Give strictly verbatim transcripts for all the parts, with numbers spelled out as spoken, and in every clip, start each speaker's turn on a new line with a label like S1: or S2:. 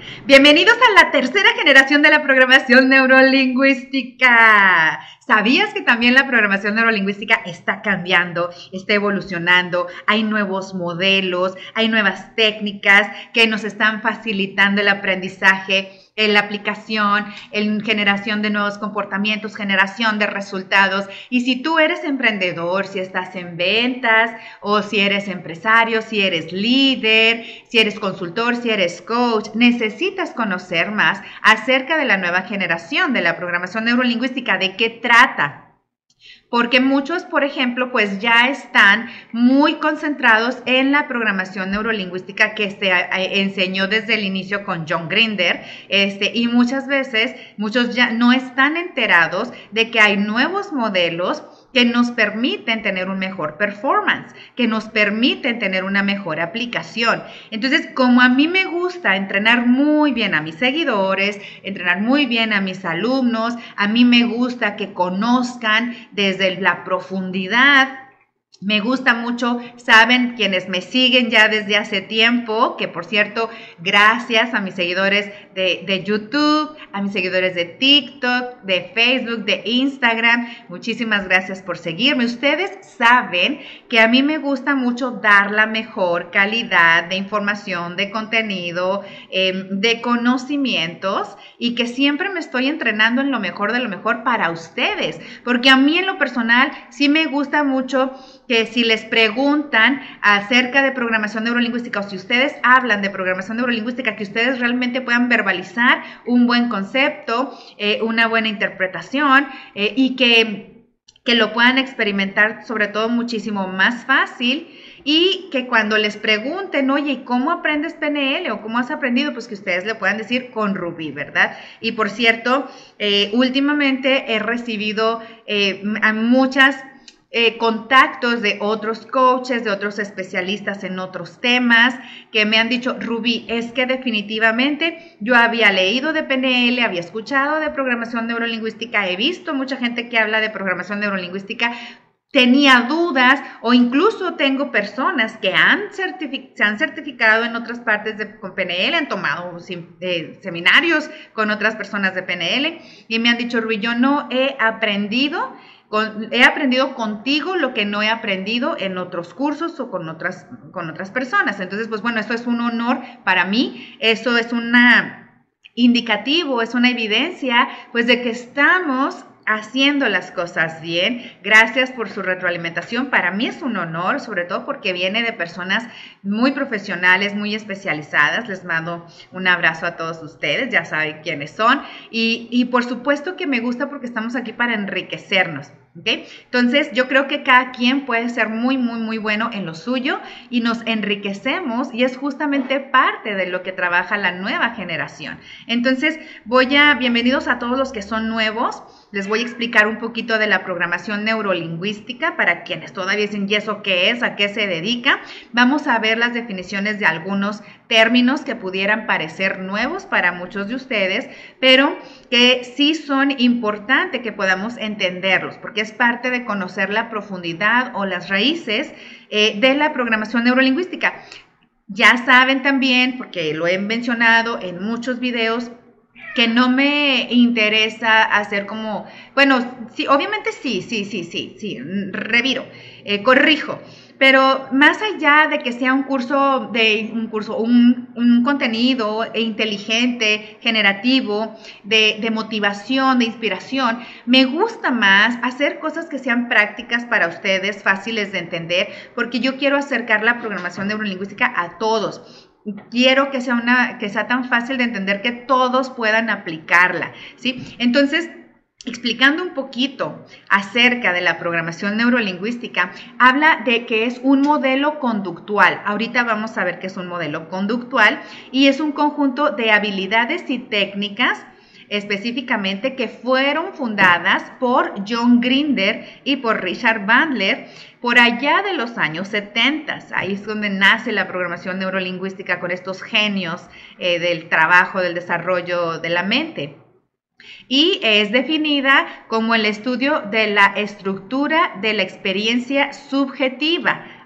S1: Bienvenidos a la tercera generación de la programación neurolingüística. ¿Sabías que también la programación neurolingüística está cambiando, está evolucionando? Hay nuevos modelos, hay nuevas técnicas que nos están facilitando el aprendizaje, en la aplicación, en generación de nuevos comportamientos, generación de resultados. Y si tú eres emprendedor, si estás en ventas o si eres empresario, si eres líder, si eres consultor, si eres coach, necesitas conocer más acerca de la nueva generación de la programación neurolingüística, de qué trata. Porque muchos, por ejemplo, pues ya están muy concentrados en la programación neurolingüística que se enseñó desde el inicio con John Grinder, este, y muchas veces muchos ya no están enterados de que hay nuevos modelos que nos permiten tener un mejor performance, que nos permiten tener una mejor aplicación. Entonces, como a mí me gusta entrenar muy bien a mis seguidores, entrenar muy bien a mis alumnos, a mí me gusta que conozcan desde la profundidad. Me gusta mucho, saben quienes me siguen ya desde hace tiempo, que por cierto, gracias a mis seguidores de, de YouTube, a mis seguidores de TikTok, de Facebook, de Instagram, muchísimas gracias por seguirme. Ustedes saben que a mí me gusta mucho dar la mejor calidad de información, de contenido, eh, de conocimientos, y que siempre me estoy entrenando en lo mejor de lo mejor para ustedes, porque a mí en lo personal sí me gusta mucho que si les preguntan acerca de programación neurolingüística o si ustedes hablan de programación neurolingüística, que ustedes realmente puedan verbalizar un buen concepto, eh, una buena interpretación eh, y que, que lo puedan experimentar sobre todo muchísimo más fácil. Y que cuando les pregunten, oye, ¿cómo aprendes P N L o cómo has aprendido? Pues que ustedes le puedan decir con Rubí, ¿verdad? Y por cierto, eh, últimamente he recibido eh, a muchas Eh, contactos de otros coaches, de otros especialistas en otros temas, que me han dicho, Rubí, es que definitivamente yo había leído de P N L, había escuchado de programación neurolingüística, he visto mucha gente que habla de programación neurolingüística, tenía dudas, o incluso tengo personas que han certific- se han certificado en otras partes de con P N L, han tomado eh, seminarios con otras personas de P N L y me han dicho, Rubí, yo no he aprendido Con, he aprendido contigo lo que no he aprendido en otros cursos o con otras, con otras personas. Entonces, pues bueno, esto es un honor para mí, eso es un indicativo, es una evidencia, pues de que estamos haciendo las cosas bien. Gracias por su retroalimentación. Para mí es un honor, sobre todo porque viene de personas muy profesionales, muy especializadas. Les mando un abrazo a todos ustedes, ya saben quiénes son. Y, y por supuesto que me gusta porque estamos aquí para enriquecernos. ¿Okay? Entonces, yo creo que cada quien puede ser muy, muy, muy bueno en lo suyo y nos enriquecemos y es justamente parte de lo que trabaja la nueva generación. Entonces, voy a, bienvenidos a todos los que son nuevos. Les voy a explicar un poquito de la programación neurolingüística para quienes todavía dicen, ¿y eso qué es? ¿A qué se dedica? Vamos a ver las definiciones de algunos términos que pudieran parecer nuevos para muchos de ustedes, pero que sí son importantes que podamos entenderlos, porque es parte de conocer la profundidad o las raíces eh, de la programación neurolingüística. Ya saben también, porque lo he mencionado en muchos videos, que no me interesa hacer como, bueno, sí, obviamente sí, sí, sí, sí, sí, reviro, eh, corrijo, pero más allá de que sea un curso, de un curso, un, un contenido inteligente, generativo, de, de motivación, de inspiración, me gusta más hacer cosas que sean prácticas para ustedes, fáciles de entender, porque yo quiero acercar la programación neurolingüística a todos. Quiero que sea, una, que sea tan fácil de entender que todos puedan aplicarla, ¿sí? Entonces, explicando un poquito acerca de la programación neurolingüística, habla de que es un modelo conductual. Ahorita vamos a ver qué es un modelo conductual y es un conjunto de habilidades y técnicas específicamente que fueron fundadas por John Grinder y por Richard Bandler por allá de los años setenta. Ahí es donde nace la programación neurolingüística con estos genios eh, del trabajo, del desarrollo de la mente. Y es definida como el estudio de la estructura de la experiencia subjetiva.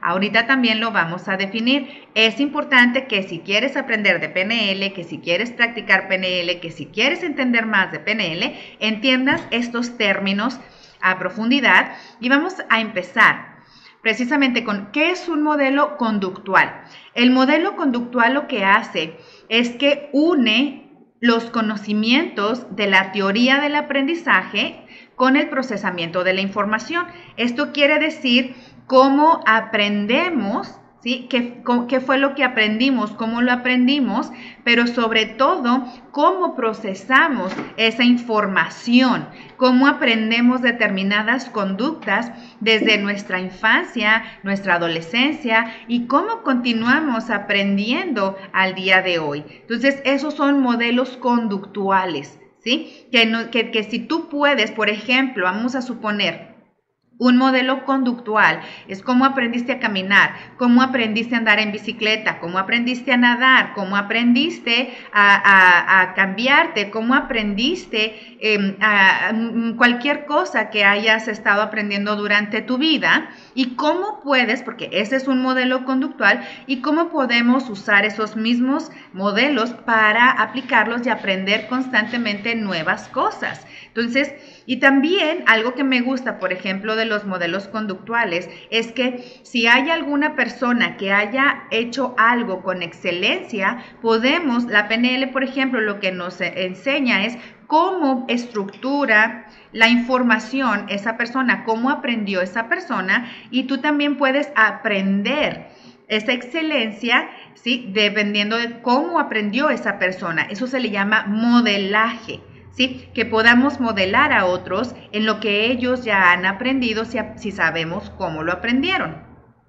S1: Ahorita también lo vamos a definir. Es importante que si quieres aprender de P N L, que si quieres practicar P N L, que si quieres entender más de P N L, entiendas estos términos a profundidad. Y vamos a empezar precisamente con ¿qué es un modelo conductual? El modelo conductual lo que hace es que une los conocimientos de la teoría del aprendizaje con el procesamiento de la información. Esto quiere decir cómo aprendemos, ¿sí? ¿Qué, qué fue lo que aprendimos? ¿Cómo lo aprendimos? Pero sobre todo, cómo procesamos esa información, cómo aprendemos determinadas conductas desde nuestra infancia, nuestra adolescencia y cómo continuamos aprendiendo al día de hoy. Entonces, esos son modelos conductuales, ¿sí? Que, no, que, que si tú puedes, por ejemplo, vamos a suponer, un modelo conductual es cómo aprendiste a caminar, cómo aprendiste a andar en bicicleta, cómo aprendiste a nadar, cómo aprendiste a, a, a cambiarte, cómo aprendiste eh, a, a cualquier cosa que hayas estado aprendiendo durante tu vida y cómo puedes, porque ese es un modelo conductual, y cómo podemos usar esos mismos modelos para aplicarlos y aprender constantemente nuevas cosas. Entonces, y también algo que me gusta, por ejemplo, de los modelos conductuales, es que si hay alguna persona que haya hecho algo con excelencia, podemos, la P N L, por ejemplo, lo que nos enseña es cómo estructura la información esa persona, cómo aprendió esa persona, y tú también puedes aprender esa excelencia, ¿sí? Dependiendo de cómo aprendió esa persona. Eso se le llama modelaje. ¿Sí? Que podamos modelar a otros en lo que ellos ya han aprendido si, si sabemos cómo lo aprendieron.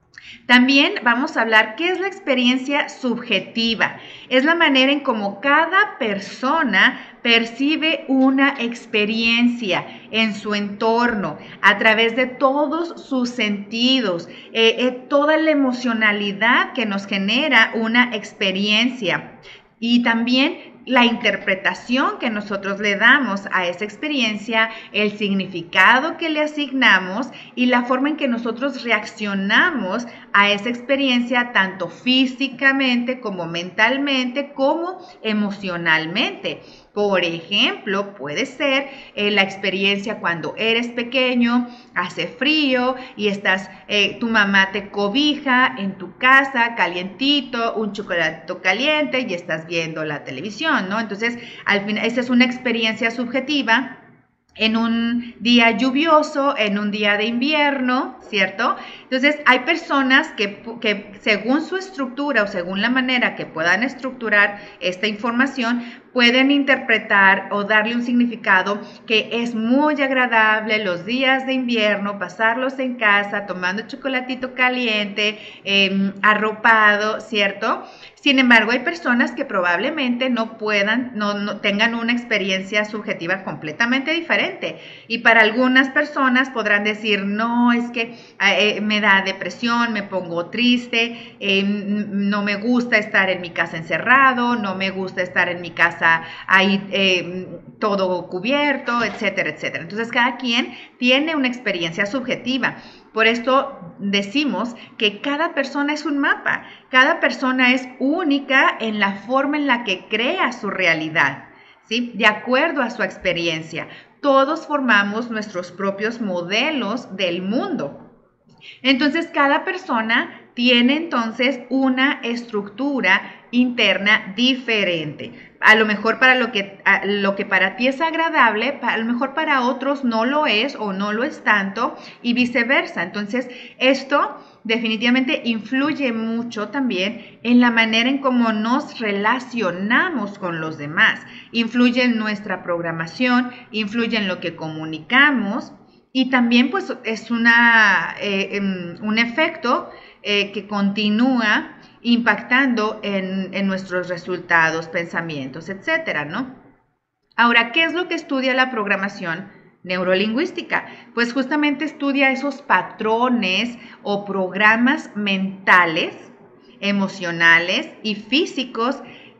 S1: También vamos a hablar qué es la experiencia subjetiva. Es la manera en cómo cada persona percibe una experiencia en su entorno a través de todos sus sentidos, eh, eh, toda la emocionalidad que nos genera una experiencia. Y también la interpretación que nosotros le damos a esa experiencia, el significado que le asignamos y la forma en que nosotros reaccionamos a esa experiencia, tanto físicamente como mentalmente, como emocionalmente. Por ejemplo, puede ser eh, la experiencia cuando eres pequeño, hace frío y estás, eh, tu mamá te cobija en tu casa, calientito, un chocolatito caliente y estás viendo la televisión, ¿no? Entonces, al final, esa es una experiencia subjetiva. En un día lluvioso, en un día de invierno, ¿cierto? Entonces, hay personas que, que según su estructura o según la manera que puedan estructurar esta información, pueden interpretar o darle un significado que es muy agradable los días de invierno, pasarlos en casa, tomando chocolatito caliente, eh, arropado, ¿cierto? Sin embargo, hay personas que probablemente no puedan, no, no tengan una experiencia subjetiva completamente diferente. Y para algunas personas podrán decir, no, es que eh, me da depresión, me pongo triste, eh, no me gusta estar en mi casa encerrado, no me gusta estar en mi casa ahí eh, todo cubierto, etcétera, etcétera. Entonces, cada quien tiene una experiencia subjetiva. Por esto decimos que cada persona es un mapa, cada persona es única en la forma en la que crea su realidad, ¿sí? De acuerdo a su experiencia. Todos formamos nuestros propios modelos del mundo. Entonces, cada persona tiene entonces una estructura interna diferente. A lo mejor para lo que, a, lo que para ti es agradable, a lo mejor para otros no lo es o no lo es tanto y viceversa. Entonces, esto definitivamente influye mucho también en la manera en cómo nos relacionamos con los demás. Influye en nuestra programación, influye en lo que comunicamos y también pues es una, eh, un efecto eh, que continúa impactando en, en nuestros resultados, pensamientos, etcétera, ¿no? Ahora, ¿qué es lo que estudia la programación neurolingüística? Pues justamente estudia esos patrones o programas mentales, emocionales y físicos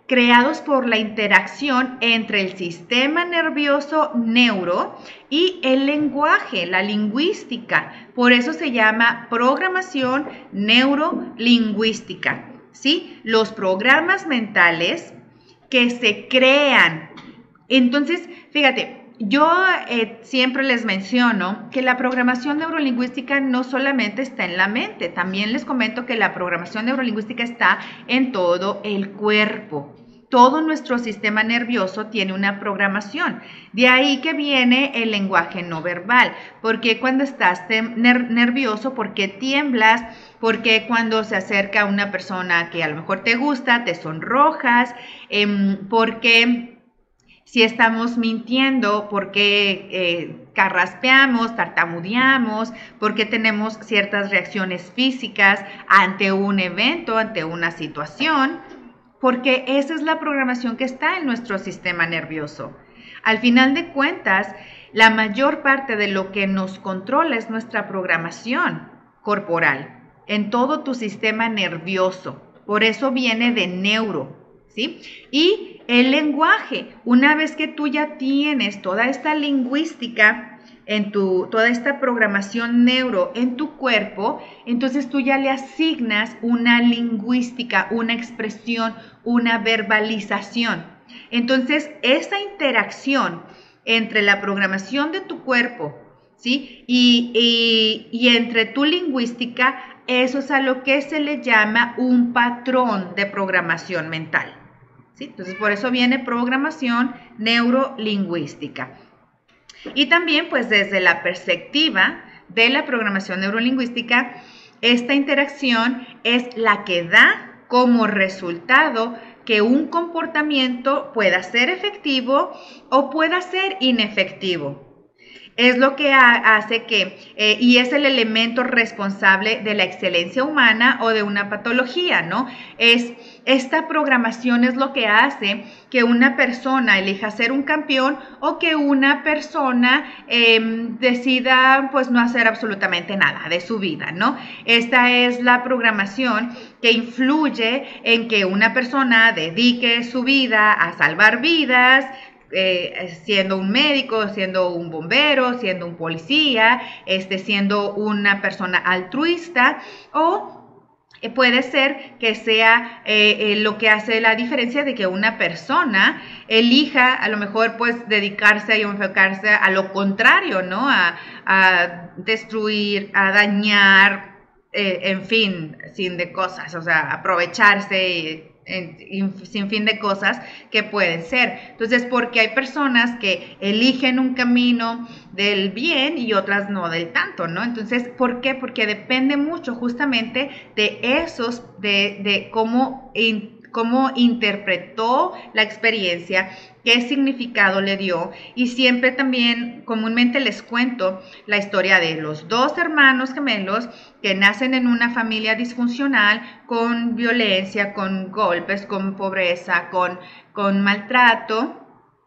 S1: creados por la interacción entre el sistema nervioso neuro y el lenguaje, la lingüística. Por eso se llama programación neurolingüística, ¿sí? Los programas mentales que se crean. Entonces, fíjate, yo eh, siempre les menciono que la programación neurolingüística no solamente está en la mente, también les comento que la programación neurolingüística está en todo el cuerpo. Todo nuestro sistema nervioso tiene una programación. De ahí que viene el lenguaje no verbal. ¿Por qué cuando estás ner- nervioso? ¿Por qué tiemblas? ¿Por qué cuando se acerca una persona que a lo mejor te gusta, te sonrojas? Eh, ¿Por qué si estamos mintiendo? ¿Por qué eh, carraspeamos, tartamudeamos? ¿Por qué tenemos ciertas reacciones físicas ante un evento, ante una situación? Porque esa es la programación que está en nuestro sistema nervioso. Al final de cuentas, la mayor parte de lo que nos controla es nuestra programación corporal en todo tu sistema nervioso. Por eso viene de neuro, ¿sí? Y el lenguaje, una vez que tú ya tienes toda esta lingüística, en tu, toda esta programación neuro en tu cuerpo, entonces tú ya le asignas una lingüística, una expresión, una verbalización. Entonces, esa interacción entre la programación de tu cuerpo, ¿sí? y, y, y entre tu lingüística, eso es a lo que se le llama un patrón de programación mental, ¿sí? Entonces, por eso viene programación neurolingüística. Y también, pues, desde la perspectiva de la programación neurolingüística, esta interacción es la que da como resultado que un comportamiento pueda ser efectivo o pueda ser inefectivo. Es lo que hace que, eh, y es el elemento responsable de la excelencia humana o de una patología, ¿no? Es, esta programación es lo que hace que una persona elija ser un campeón o que una persona eh, decida, pues, no hacer absolutamente nada de su vida, ¿no? Esta es la programación que influye en que una persona dedique su vida a salvar vidas, Eh, siendo un médico, siendo un bombero, siendo un policía, este, siendo una persona altruista, o eh, puede ser que sea eh, eh, lo que hace la diferencia de que una persona elija a lo mejor, pues, dedicarse y enfocarse a lo contrario, ¿no? A, a destruir, a dañar, eh, en fin, sin de cosas, o sea, aprovecharse y En, sin fin de cosas que pueden ser. Entonces, porque hay personas que eligen un camino del bien y otras no del tanto, ¿no? Entonces, ¿por qué? Porque depende mucho justamente de esos, de, de cómo, in, cómo interpretó la experiencia, qué significado le dio. Y siempre también comúnmente les cuento la historia de los dos hermanos gemelos que nacen en una familia disfuncional, con violencia, con golpes, con pobreza, con, con maltrato.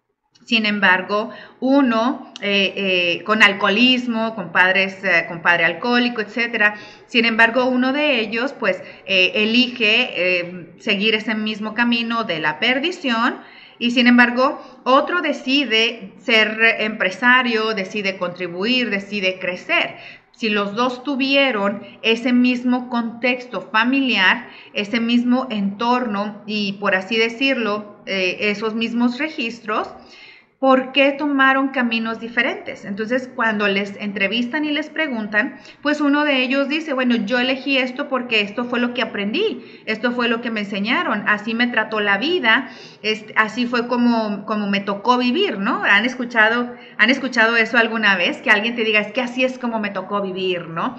S1: Sin embargo, uno eh, eh, con alcoholismo, con padres, eh, con padre alcohólico, etcétera. Sin embargo, uno de ellos, pues, eh, elige eh, seguir ese mismo camino de la perdición. Y sin embargo, otro decide ser empresario, decide contribuir, decide crecer. Si los dos tuvieron ese mismo contexto familiar, ese mismo entorno y, por así decirlo, eh, esos mismos registros, ¿por qué tomaron caminos diferentes? Entonces, cuando les entrevistan y les preguntan, pues uno de ellos dice, bueno, yo elegí esto porque esto fue lo que aprendí, esto fue lo que me enseñaron, así me trató la vida, este, así fue como, como me tocó vivir, ¿no? ¿Han escuchado, han escuchado eso alguna vez? Que alguien te diga, es que así es como me tocó vivir, ¿no?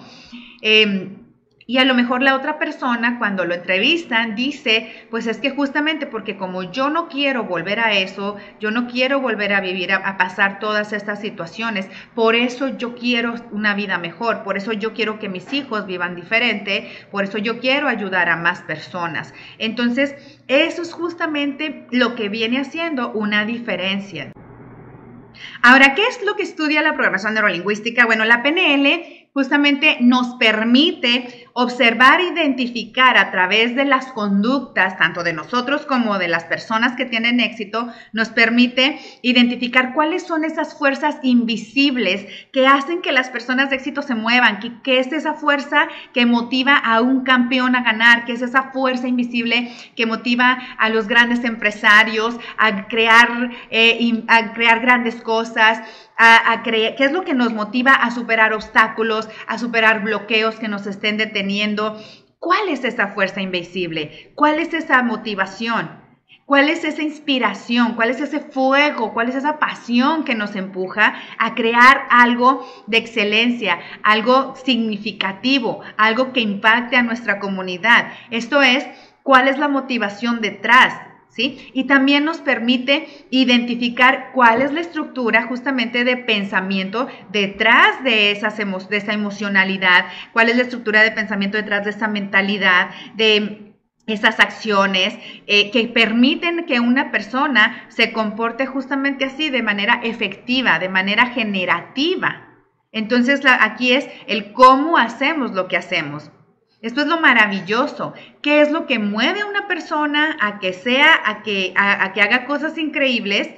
S1: Eh, Y a lo mejor la otra persona, cuando lo entrevistan, dice, pues es que justamente porque como yo no quiero volver a eso, yo no quiero volver a vivir, a, a pasar todas estas situaciones, por eso yo quiero una vida mejor, por eso yo quiero que mis hijos vivan diferente, por eso yo quiero ayudar a más personas. Entonces, eso es justamente lo que viene haciendo una diferencia. Ahora, ¿qué es lo que estudia la programación neurolingüística? Bueno, la P N L justamente nos permite observar e identificar a través de las conductas, tanto de nosotros como de las personas que tienen éxito, nos permite identificar cuáles son esas fuerzas invisibles que hacen que las personas de éxito se muevan, que, que es esa fuerza que motiva a un campeón a ganar, que es esa fuerza invisible que motiva a los grandes empresarios a crear, eh, a crear grandes cosas, A, a creer, qué es lo que nos motiva a superar obstáculos, a superar bloqueos que nos estén deteniendo. ¿Cuál es esa fuerza invisible? ¿Cuál es esa motivación? ¿Cuál es esa inspiración? ¿Cuál es ese fuego? ¿Cuál es esa pasión que nos empuja a crear algo de excelencia, algo significativo, algo que impacte a nuestra comunidad? Esto es, ¿cuál es la motivación detrás? ¿Sí? Y también nos permite identificar cuál es la estructura justamente de pensamiento detrás de, esas emo de esa emocionalidad, cuál es la estructura de pensamiento detrás de esa mentalidad, de esas acciones eh, que permiten que una persona se comporte justamente así, de manera efectiva, de manera generativa. Entonces, la, aquí es el cómo hacemos lo que hacemos. Esto es lo maravilloso. ¿Qué es lo que mueve a una persona a que sea, a que, a, a que haga cosas increíbles?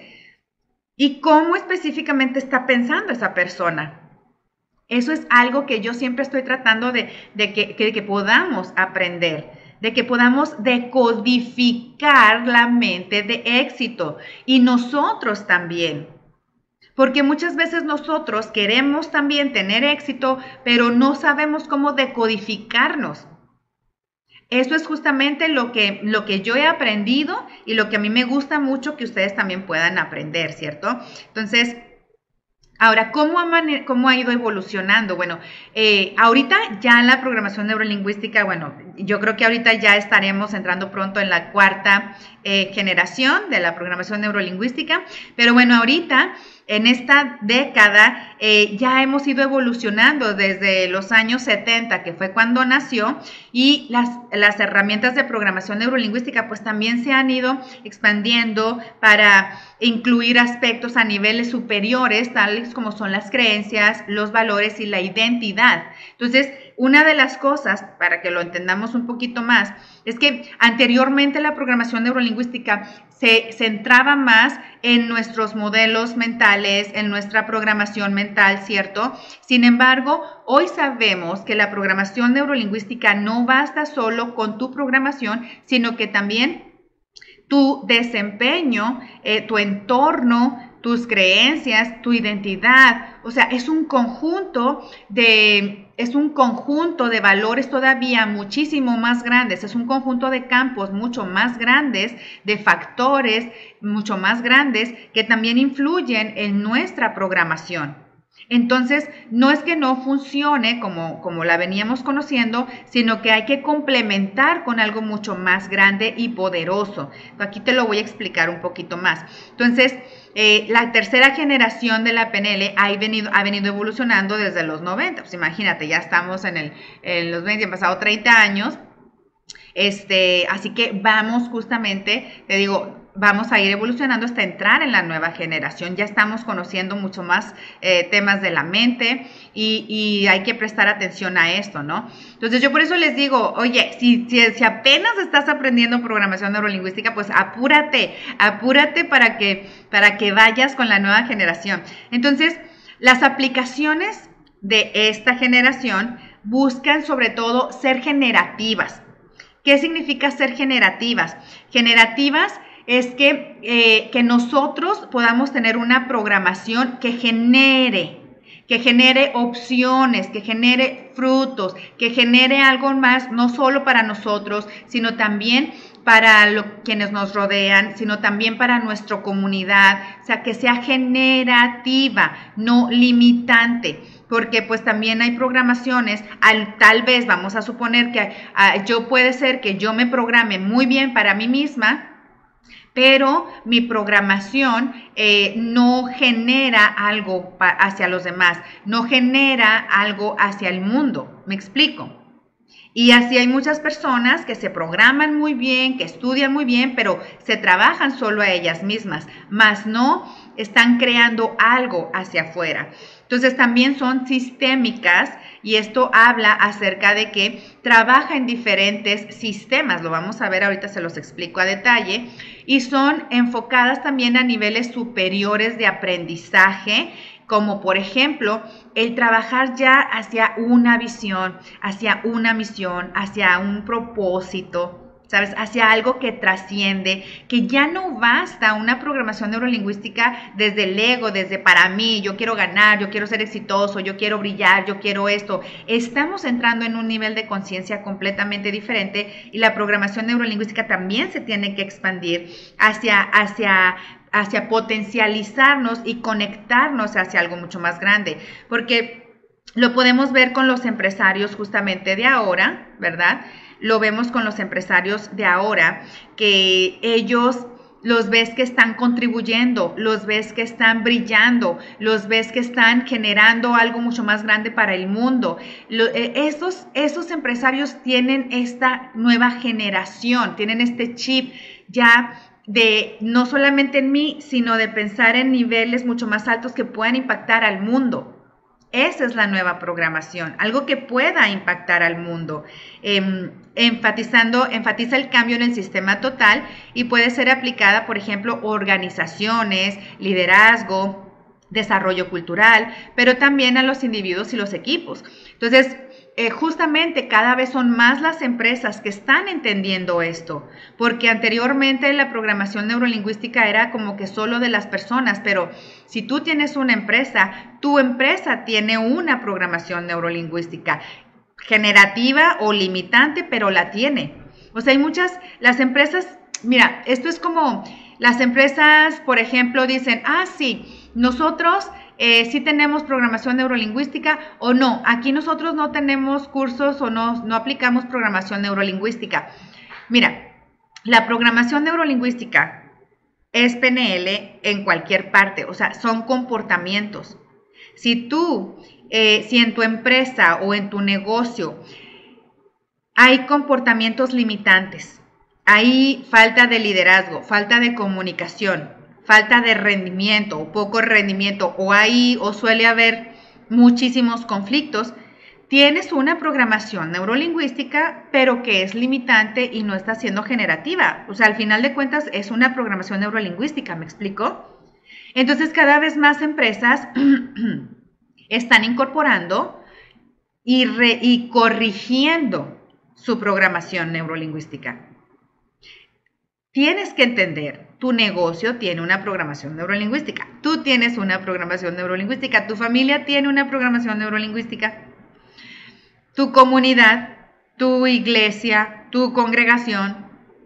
S1: ¿Y cómo específicamente está pensando esa persona? Eso es algo que yo siempre estoy tratando de, de, que, que, que podamos aprender, de que podamos decodificar la mente de éxito. Y nosotros también. Porque muchas veces nosotros queremos también tener éxito, pero no sabemos cómo decodificarnos. Eso es justamente lo que, lo que yo he aprendido y lo que a mí me gusta mucho que ustedes también puedan aprender, ¿cierto? Entonces, ahora, ¿cómo ha, cómo ha ido evolucionando? Bueno, eh, ahorita ya en la programación neurolingüística, bueno, yo creo que ahorita ya estaremos entrando pronto en la cuarta eh, generación de la programación neurolingüística, pero bueno, ahorita en esta década eh, ya hemos ido evolucionando desde los años setenta, que fue cuando nació, y las, las herramientas de programación neurolingüística pues también se han ido expandiendo para incluir aspectos a niveles superiores, tales como son las creencias, los valores y la identidad. Entonces, una de las cosas, para que lo entendamos un poquito más, es que anteriormente la programación neurolingüística se centraba más en nuestros modelos mentales, en nuestra programación mental, ¿cierto? Sin embargo, hoy sabemos que la programación neurolingüística no basta solo con tu programación, sino que también tu desempeño, eh, tu entorno, tus creencias, tu identidad, o sea, es un conjunto de, es un conjunto de valores todavía muchísimo más grandes, es un conjunto de campos mucho más grandes, de factores mucho más grandes que también influyen en nuestra programación. Entonces, no es que no funcione como, como la veníamos conociendo, sino que hay que complementar con algo mucho más grande y poderoso. Aquí te lo voy a explicar un poquito más. Entonces, eh, la tercera generación de la P N L ha venido, ha venido evolucionando desde los noventa. Pues imagínate, ya estamos en, el, en los veinte, han pasado treinta años. Este, así que vamos justamente, te digo, vamos a ir evolucionando hasta entrar en la nueva generación. Ya estamos conociendo mucho más eh, temas de la mente y, y hay que prestar atención a esto, ¿no? Entonces yo por eso les digo, oye, si, si, si apenas estás aprendiendo programación neurolingüística, pues apúrate, apúrate para que, para que vayas con la nueva generación. Entonces, las aplicaciones de esta generación buscan sobre todo ser generativas. ¿Qué significa ser generativas? Generativas es que, eh, que nosotros podamos tener una programación que genere, que genere opciones, que genere frutos, que genere algo más, no solo para nosotros, sino también para lo, quienes nos rodean, sino también para nuestra comunidad, o sea, que sea generativa, no limitante. Porque pues también hay programaciones, al, tal vez vamos a suponer que uh, yo puede ser que yo me programe muy bien para mí misma, pero mi programación eh, no genera algo hacia los demás, no genera algo hacia el mundo, ¿me explico? Y así hay muchas personas que se programan muy bien, que estudian muy bien, pero se trabajan solo a ellas mismas, más no están creando algo hacia afuera. Entonces también son sistémicas y esto habla acerca de que trabaja en diferentes sistemas, lo vamos a ver ahorita, se los explico a detalle, y son enfocadas también a niveles superiores de aprendizaje, como por ejemplo el trabajar ya hacia una visión, hacia una misión, hacia un propósito, ¿sabes? Hacia algo que trasciende, que ya no basta una programación neurolingüística desde el ego, desde para mí, yo quiero ganar, yo quiero ser exitoso, yo quiero brillar, yo quiero esto. Estamos entrando en un nivel de conciencia completamente diferente y la programación neurolingüística también se tiene que expandir hacia, hacia, hacia potencializarnos y conectarnos hacia algo mucho más grande, porque lo podemos ver con los empresarios justamente de ahora, ¿verdad? Lo vemos con los empresarios de ahora, que ellos los ves que están contribuyendo, los ves que están brillando, los ves que están generando algo mucho más grande para el mundo. Lo, eh, esos, esos empresarios tienen esta nueva generación, tienen este chip ya de no solamente en mí, sino de pensar en niveles mucho más altos que puedan impactar al mundo. Esa es la nueva programación, algo que pueda impactar al mundo, eh, enfatizando, enfatiza el cambio en el sistema total y puede ser aplicada, por ejemplo, organizaciones, liderazgo, desarrollo cultural, pero también a los individuos y los equipos. Entonces, eh, justamente cada vez son más las empresas que están entendiendo esto, porque anteriormente la programación neurolingüística era como que solo de las personas, pero si tú tienes una empresa, tu empresa tiene una programación neurolingüística generativa o limitante, pero la tiene. O sea, hay muchas, las empresas, mira, esto es como las empresas, por ejemplo, dicen, ah, sí, nosotros eh, sí tenemos programación neurolingüística o no, aquí nosotros no tenemos cursos o no, no aplicamos programación neurolingüística. Mira, la programación neurolingüística es P N L en cualquier parte, o sea, son comportamientos. Si tú, eh, si en tu empresa o en tu negocio hay comportamientos limitantes, hay falta de liderazgo, falta de comunicación, falta de rendimiento o poco rendimiento, o hay o suele haber muchísimos conflictos, tienes una programación neurolingüística, pero que es limitante y no está siendo generativa. O sea, al final de cuentas es una programación neurolingüística, ¿me explico? Entonces, cada vez más empresas están incorporando y, re, y corrigiendo su programación neurolingüística. Tienes que entender, tu negocio tiene una programación neurolingüística, tú tienes una programación neurolingüística, tu familia tiene una programación neurolingüística, tu comunidad, tu iglesia, tu congregación,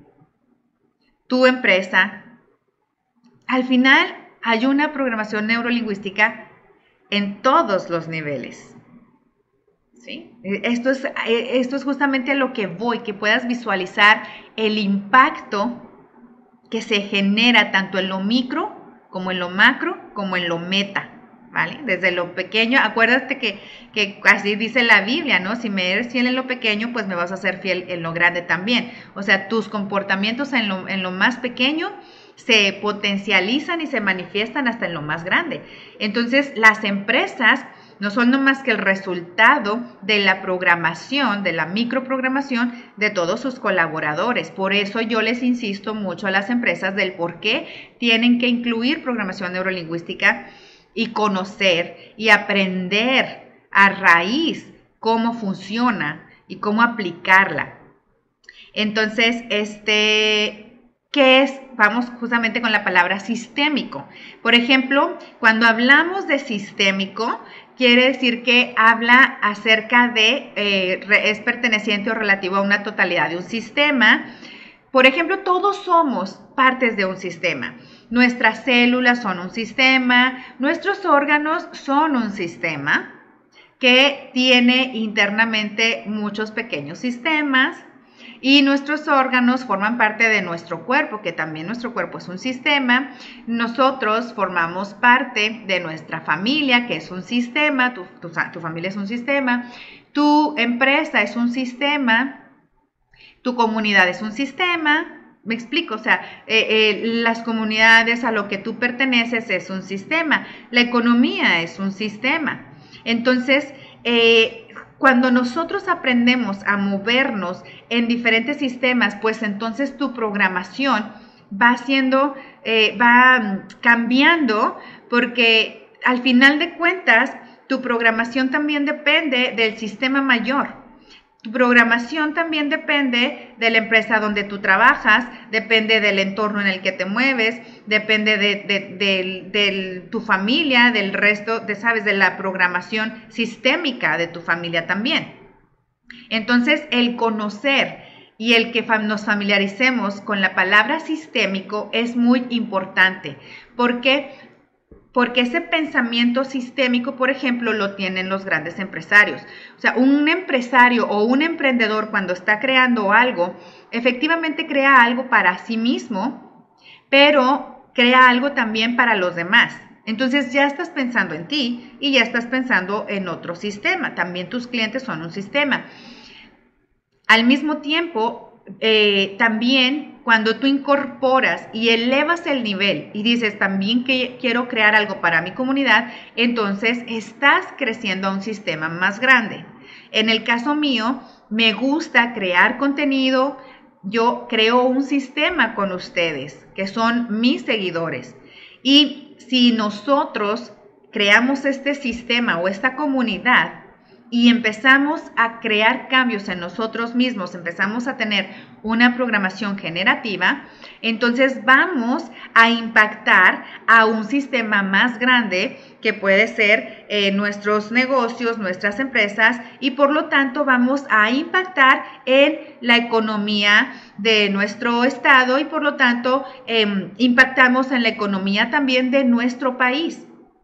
S1: tu empresa. Al final hay una programación neurolingüística en todos los niveles. ¿Sí? Esto es, esto es justamente a lo que voy, que puedas visualizar el impacto que se genera tanto en lo micro, como en lo macro, como en lo meta, ¿vale? Desde lo pequeño, acuérdate que, que así dice la Biblia, ¿no? Si me eres fiel en lo pequeño, pues me vas a ser fiel en lo grande también. O sea, tus comportamientos en lo, en lo más pequeño se potencializan y se manifiestan hasta en lo más grande. Entonces, las empresas no son nomás que el resultado de la programación, de la microprogramación de todos sus colaboradores. Por eso yo les insisto mucho a las empresas del por qué tienen que incluir programación neurolingüística y conocer y aprender a raíz cómo funciona y cómo aplicarla. Entonces, este... ¿qué es? Vamos justamente con la palabra sistémico. Por ejemplo, cuando hablamos de sistémico, quiere decir que habla acerca de, eh, es perteneciente o relativo a una totalidad de un sistema. Por ejemplo, todos somos partes de un sistema. Nuestras células son un sistema, nuestros órganos son un sistema que tiene internamente muchos pequeños sistemas. Y nuestros órganos forman parte de nuestro cuerpo, que también nuestro cuerpo es un sistema. Nosotros formamos parte de nuestra familia, que es un sistema. Tu, tu, tu familia es un sistema. Tu empresa es un sistema. Tu comunidad es un sistema. ¿Me explico? O sea, eh, eh, las comunidades a lo que tú perteneces es un sistema. La economía es un sistema. Entonces, eh, Cuando nosotros aprendemos a movernos en diferentes sistemas, pues entonces tu programación va haciendo, eh, va cambiando, porque al final de cuentas, tu programación también depende del sistema mayor. Tu programación también depende de la empresa donde tú trabajas, depende del entorno en el que te mueves, depende de, de, de, de tu familia, del resto, de, ¿sabes? De la programación sistémica de tu familia también. Entonces, el conocer y el que nos familiaricemos con la palabra sistémico es muy importante. ¿Por qué? Porque ese pensamiento sistémico, por ejemplo, lo tienen los grandes empresarios. O sea, un empresario o un emprendedor cuando está creando algo, efectivamente crea algo para sí mismo, pero crea algo también para los demás. Entonces ya estás pensando en ti y ya estás pensando en otro sistema. También tus clientes son un sistema. Al mismo tiempo, eh, también cuando tú incorporas y elevas el nivel y dices también que quiero crear algo para mi comunidad, entonces estás creciendo a un sistema más grande. En el caso mío, me gusta crear contenido. Yo creo un sistema con ustedes, que son mis seguidores. Y si nosotros creamos este sistema o esta comunidad, y empezamos a crear cambios en nosotros mismos, empezamos a tener una programación generativa, entonces vamos a impactar a un sistema más grande que puede ser eh, nuestros negocios, nuestras empresas, y por lo tanto vamos a impactar en la economía de nuestro estado y por lo tanto eh, impactamos en la economía también de nuestro país.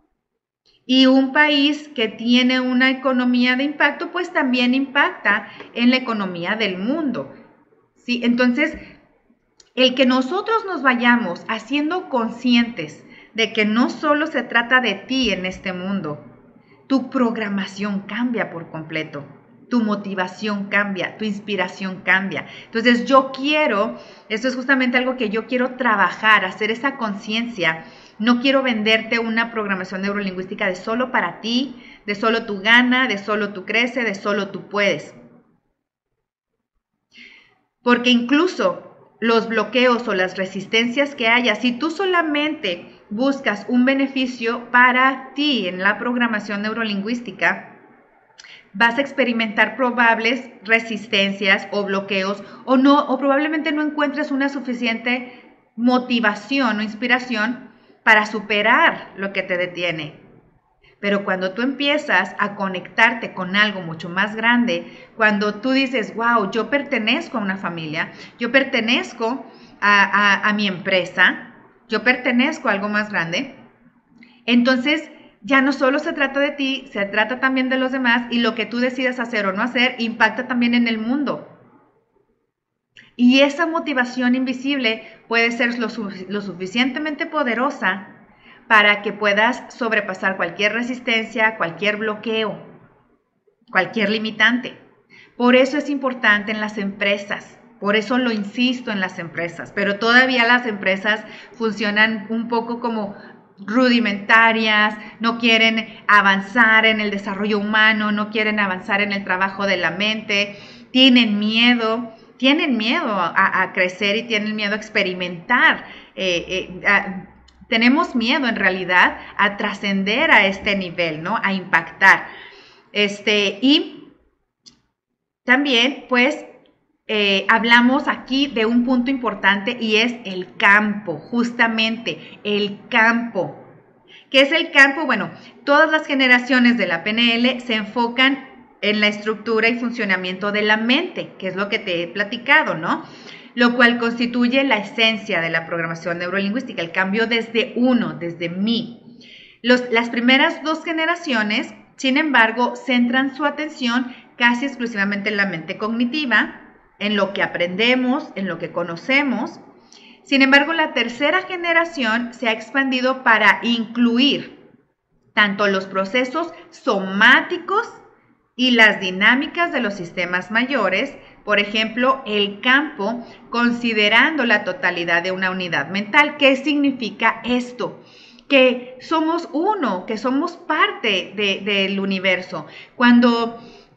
S1: Y un país que tiene una economía de impacto, pues también impacta en la economía del mundo. ¿Sí? Entonces, el que nosotros nos vayamos haciendo conscientes de que no solo se trata de ti en este mundo, tu programación cambia por completo, tu motivación cambia, tu inspiración cambia. Entonces, yo quiero, esto es justamente algo que yo quiero trabajar, hacer esa conciencia. No quiero venderte una programación neurolingüística de solo para ti, de solo tú gana, de solo tú crece, de solo tú puedes. Porque incluso los bloqueos o las resistencias que haya, si tú solamente buscas un beneficio para ti en la programación neurolingüística, vas a experimentar probables resistencias o bloqueos o no, o probablemente no encuentres una suficiente motivación o inspiración para superar lo que te detiene. Pero cuando tú empiezas a conectarte con algo mucho más grande, cuando tú dices, wow, yo pertenezco a una familia, yo pertenezco a, a, a mi empresa, yo pertenezco a algo más grande, entonces ya no solo se trata de ti, se trata también de los demás y lo que tú decidas hacer o no hacer impacta también en el mundo. Y esa motivación invisible puede ser lo, lo suficientemente poderosa para que puedas sobrepasar cualquier resistencia, cualquier bloqueo, cualquier limitante. Por eso es importante en las empresas, por eso lo insisto en las empresas, pero todavía las empresas funcionan un poco como rudimentarias, no quieren avanzar en el desarrollo humano, no quieren avanzar en el trabajo de la mente, tienen miedo. Tienen miedo a, a crecer y tienen miedo a experimentar. Eh, eh, a, tenemos miedo en realidad a trascender a este nivel, ¿no? A impactar. Este, y también, pues, eh, hablamos aquí de un punto importante y es el campo, justamente, el campo. ¿Qué es el campo? Bueno, todas las generaciones de la P N L se enfocan en la estructura y funcionamiento de la mente, que es lo que te he platicado, ¿no? Lo cual constituye la esencia de la programación neurolingüística, el cambio desde uno, desde mí. Los, las primeras dos generaciones, sin embargo, centran su atención casi exclusivamente en la mente cognitiva, en lo que aprendemos, en lo que conocemos. Sin embargo, la tercera generación se ha expandido para incluir tanto los procesos somáticos y las dinámicas de los sistemas mayores, por ejemplo, el campo, considerando la totalidad de una unidad mental. ¿Qué significa esto? Que somos uno, que somos parte de, del universo. Cuando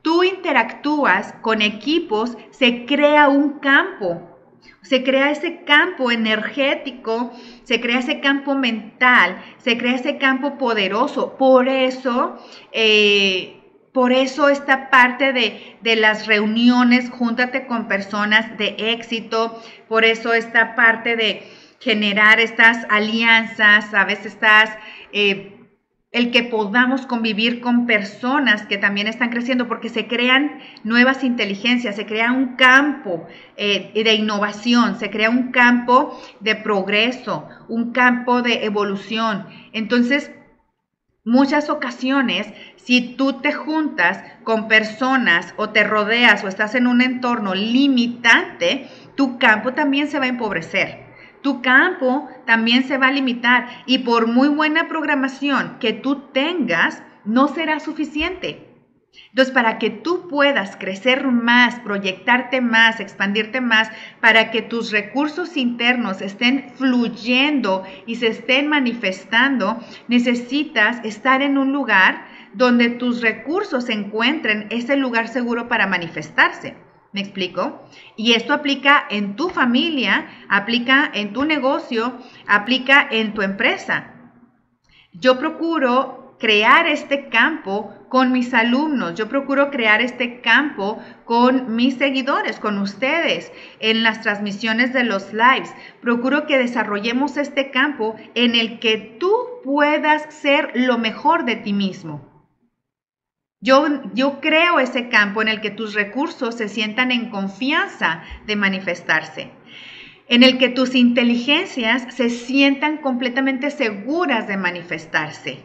S1: tú interactúas con equipos, se crea un campo. Se crea ese campo energético, se crea ese campo mental, se crea ese campo poderoso. Por eso, eh, por eso esta parte de, de las reuniones, júntate con personas de éxito, por eso esta parte de generar estas alianzas, ¿sabes? Estas... Eh, el que podamos convivir con personas que también están creciendo, porque se crean nuevas inteligencias, se crea un campo eh, de innovación, se crea un campo de progreso, un campo de evolución. Entonces, muchas ocasiones, si tú te juntas con personas o te rodeas o estás en un entorno limitante, tu campo también se va a empobrecer. Tu campo también se va a limitar y por muy buena programación que tú tengas, no será suficiente. Entonces, para que tú puedas crecer más, proyectarte más, expandirte más, para que tus recursos internos estén fluyendo y se estén manifestando, necesitas estar en un lugar donde tus recursos encuentren ese lugar seguro para manifestarse. ¿Me explico? Y esto aplica en tu familia, aplica en tu negocio, aplica en tu empresa. Yo procuro crear este campo con mis alumnos, yo procuro crear este campo con mis seguidores, con ustedes, en las transmisiones de los lives. Procuro que desarrollemos este campo en el que tú puedas ser lo mejor de ti mismo. Yo, yo creo ese campo en el que tus recursos se sientan en confianza de manifestarse, en el que tus inteligencias se sientan completamente seguras de manifestarse.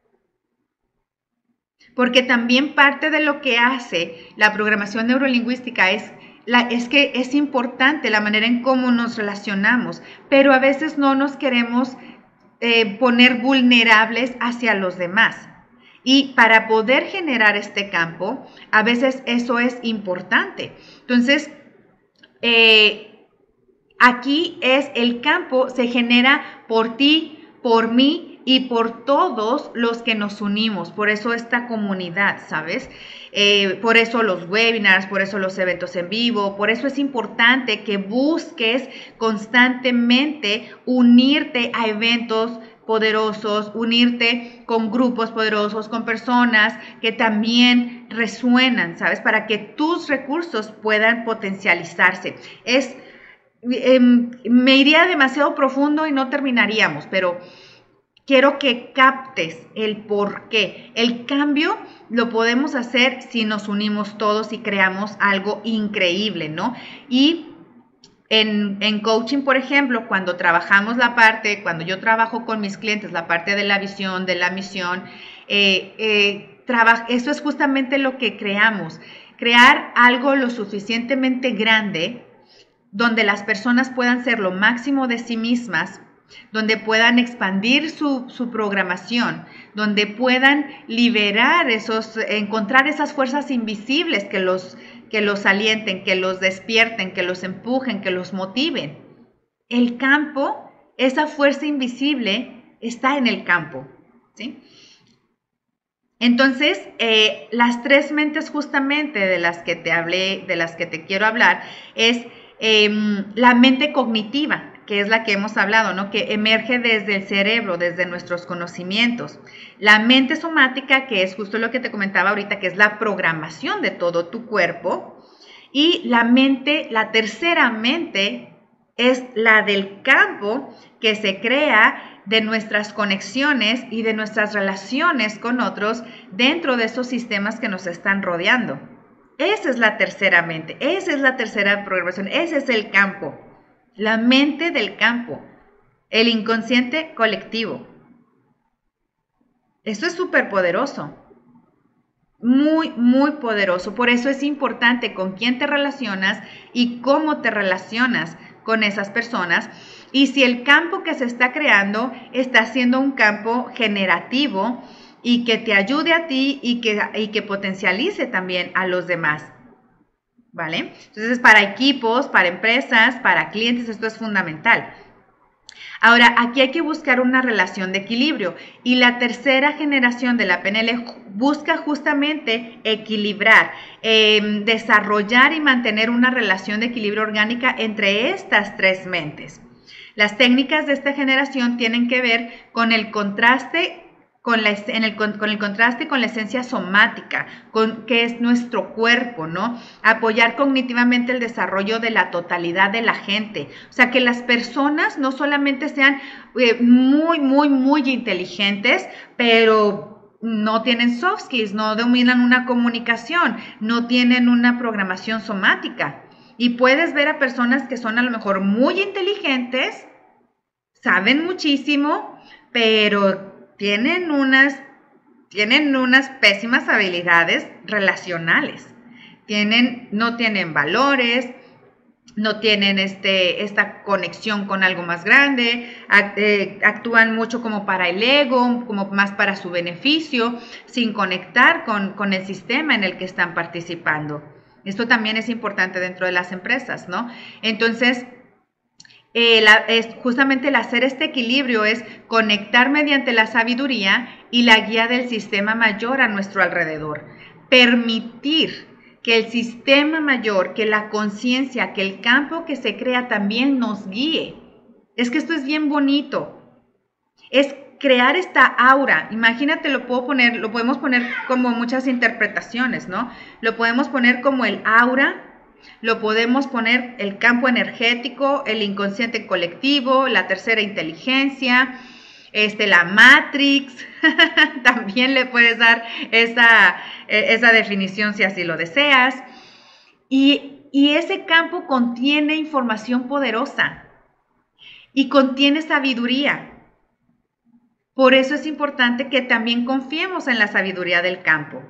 S1: Porque también parte de lo que hace la programación neurolingüística es, la, es que es importante la manera en cómo nos relacionamos, pero a veces no nos queremos eh, poner vulnerables hacia los demás. Y para poder generar este campo, a veces eso es importante. Entonces, eh, aquí es el campo, se genera por ti, por mí y por todos los que nos unimos. Por eso esta comunidad, ¿sabes? Eh, por eso los webinars, por eso los eventos en vivo, por eso es importante que busques constantemente unirte a eventos poderosos, unirte con grupos poderosos, con personas que también resuenan, ¿sabes? Para que tus recursos puedan potencializarse. Es, eh, me iría demasiado profundo y no terminaríamos, pero quiero que captes el por qué. El cambio lo podemos hacer si nos unimos todos y creamos algo increíble, ¿no? Y En, en coaching, por ejemplo, cuando trabajamos la parte, cuando yo trabajo con mis clientes, la parte de la visión, de la misión, eh, eh, traba, eso es justamente lo que creamos. Crear algo lo suficientemente grande donde las personas puedan ser lo máximo de sí mismas, donde puedan expandir su, su programación, donde puedan liberar esos, encontrar esas fuerzas invisibles que los que los alienten, que los despierten, que los empujen, que los motiven. El campo, esa fuerza invisible, está en el campo, ¿sí? Entonces, eh, las tres mentes justamente de las que te hablé, de las que te quiero hablar, es eh, la mente cognitiva, que es la que hemos hablado, ¿no? Que emerge desde el cerebro, desde nuestros conocimientos. La mente somática, que es justo lo que te comentaba ahorita, que es la programación de todo tu cuerpo. Y la mente, la tercera mente, es la del campo que se crea de nuestras conexiones y de nuestras relaciones con otros dentro de esos sistemas que nos están rodeando. Esa es la tercera mente, esa es la tercera programación, ese es el campo. La mente del campo, el inconsciente colectivo. Esto es súper poderoso, muy, muy poderoso. Por eso es importante con quién te relacionas y cómo te relacionas con esas personas. Y si el campo que se está creando está siendo un campo generativo y que te ayude a ti y que, y que potencialice también a los demás. ¿Vale? Entonces, para equipos, para empresas, para clientes, esto es fundamental. Ahora, aquí hay que buscar una relación de equilibrio y la tercera generación de la P N L busca justamente equilibrar, eh, desarrollar y mantener una relación de equilibrio orgánica entre estas tres mentes. Las técnicas de esta generación tienen que ver con el contraste Con, la, en el, con, con el contraste con la esencia somática, con que es nuestro cuerpo, ¿no? Apoyar cognitivamente el desarrollo de la totalidad de la gente. O sea, que las personas no solamente sean eh, muy, muy, muy inteligentes, pero no tienen soft skills, no dominan una comunicación, no tienen una programación somática. Y puedes ver a personas que son a lo mejor muy inteligentes, saben muchísimo, pero tienen unas, tienen unas pésimas habilidades relacionales, tienen, no tienen valores, no tienen este, esta conexión con algo más grande, actúan mucho como para el ego, como más para su beneficio, sin conectar con, con el sistema en el que están participando. Esto también es importante dentro de las empresas, ¿no? Entonces, Eh, la, es justamente el hacer este equilibrio es conectar mediante la sabiduría y la guía del sistema mayor a nuestro alrededor. Permitir que el sistema mayor, que la conciencia, que el campo que se crea también nos guíe. Es que esto es bien bonito. Es crear esta aura. Imagínate, lo puedo poner, lo podemos poner como muchas interpretaciones, ¿no? Lo podemos poner como el aura. Lo podemos poner el campo energético, el inconsciente colectivo, la tercera inteligencia, este, la Matrix. También le puedes dar esa, esa definición si así lo deseas. Y, y ese campo contiene información poderosa y contiene sabiduría. Por eso es importante que también confiemos en la sabiduría del campo.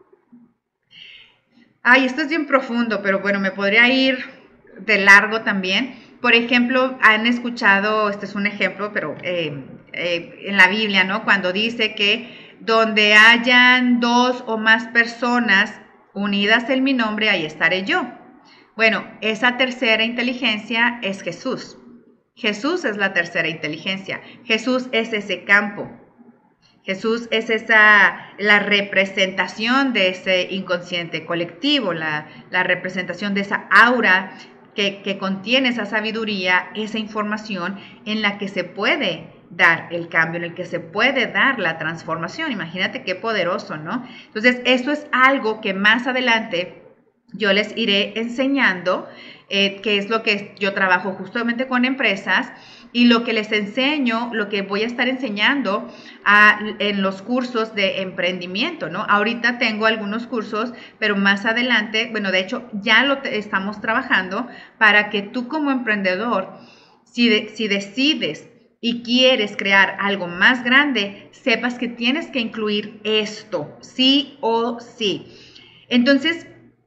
S1: Ay, esto es bien profundo, pero bueno, me podría ir de largo también. Por ejemplo, han escuchado, este es un ejemplo, pero eh, eh, en la Biblia, ¿no? Cuando dice que donde hayan dos o más personas unidas en mi nombre, ahí estaré yo. Bueno, esa tercera inteligencia es Jesús. Jesús es la tercera inteligencia. Jesús es ese campo. Jesús es esa, la representación de ese inconsciente colectivo, la, la representación de esa aura que, que contiene esa sabiduría, esa información en la que se puede dar el cambio, en el que se puede dar la transformación. Imagínate qué poderoso, ¿no? Entonces, esto es algo que más adelante yo les iré enseñando, eh, que es lo que yo trabajo justamente con empresas. Y lo que les enseño, lo que voy a estar enseñando a, en los cursos de emprendimiento, ¿no? Ahorita tengo algunos cursos, pero más adelante, bueno, de hecho, ya lo estamos trabajando para que tú como emprendedor, si, de, si decides y quieres crear algo más grande, sepas que tienes que incluir esto, sí o sí. Entonces,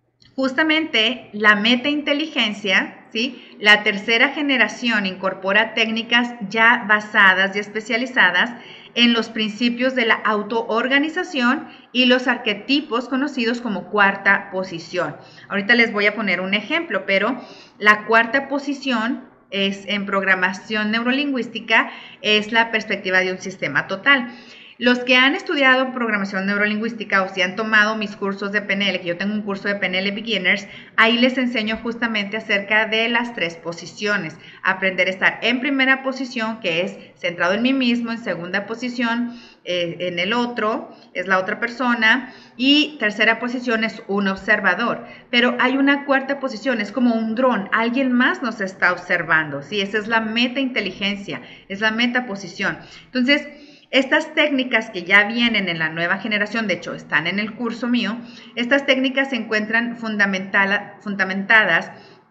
S1: justamente la metainteligencia, ¿sí? La tercera generación incorpora técnicas ya basadas y especializadas en los principios de la autoorganización y los arquetipos conocidos como cuarta posición. Ahorita les voy a poner un ejemplo, pero la cuarta posición es en programación neurolingüística, es la perspectiva de un sistema total. Los que han estudiado programación neurolingüística o si han tomado mis cursos de P N L, que yo tengo un curso de P N L Beginners, ahí les enseño justamente acerca de las tres posiciones. Aprender a estar en primera posición, que es centrado en mí mismo, en segunda posición, eh, en el otro, es la otra persona, y tercera posición es un observador. Pero hay una cuarta posición, es como un dron, alguien más nos está observando, ¿sí? Esa es la metainteligencia, es la metaposición. Entonces, estas técnicas que ya vienen en la nueva generación, de hecho están en el curso mío, estas técnicas se encuentran fundamentadas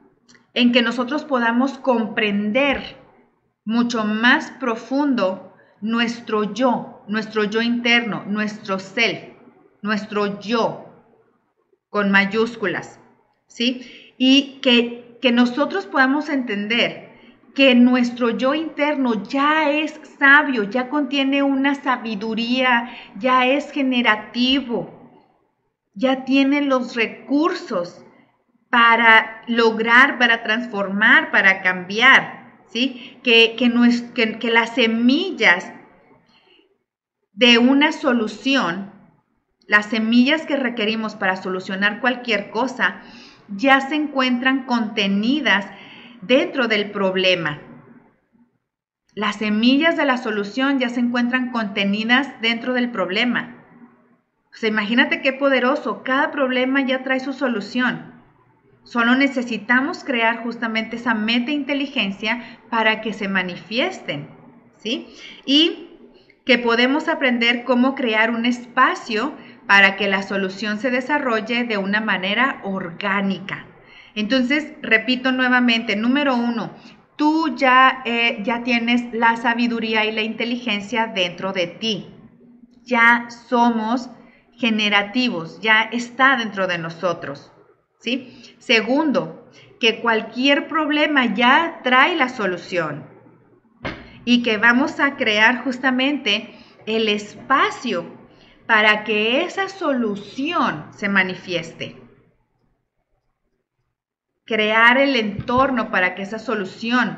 S1: en que nosotros podamos comprender mucho más profundo nuestro yo, nuestro yo interno, nuestro self, nuestro yo con mayúsculas, ¿sí? Y que, que nosotros podamos entender que nuestro yo interno ya es sabio, ya contiene una sabiduría, ya es generativo, ya tiene los recursos para lograr, para transformar, para cambiar, ¿sí? Que, que, no es, que, que las semillas de una solución, las semillas que requerimos para solucionar cualquier cosa, ya se encuentran contenidas dentro del problema. Las semillas de la solución ya se encuentran contenidas dentro del problema. O sea, imagínate qué poderoso, cada problema ya trae su solución. Solo necesitamos crear justamente esa meta inteligencia para que se manifiesten, ¿sí? Y que podemos aprender cómo crear un espacio para que la solución se desarrolle de una manera orgánica. Entonces, repito nuevamente, número uno, tú ya, eh, ya tienes la sabiduría y la inteligencia dentro de ti. Ya somos generativos, ya está dentro de nosotros, ¿sí? Segundo, que cualquier problema ya trae la solución y que vamos a crear justamente el espacio para que esa solución se manifieste. Crear el entorno para que esa solución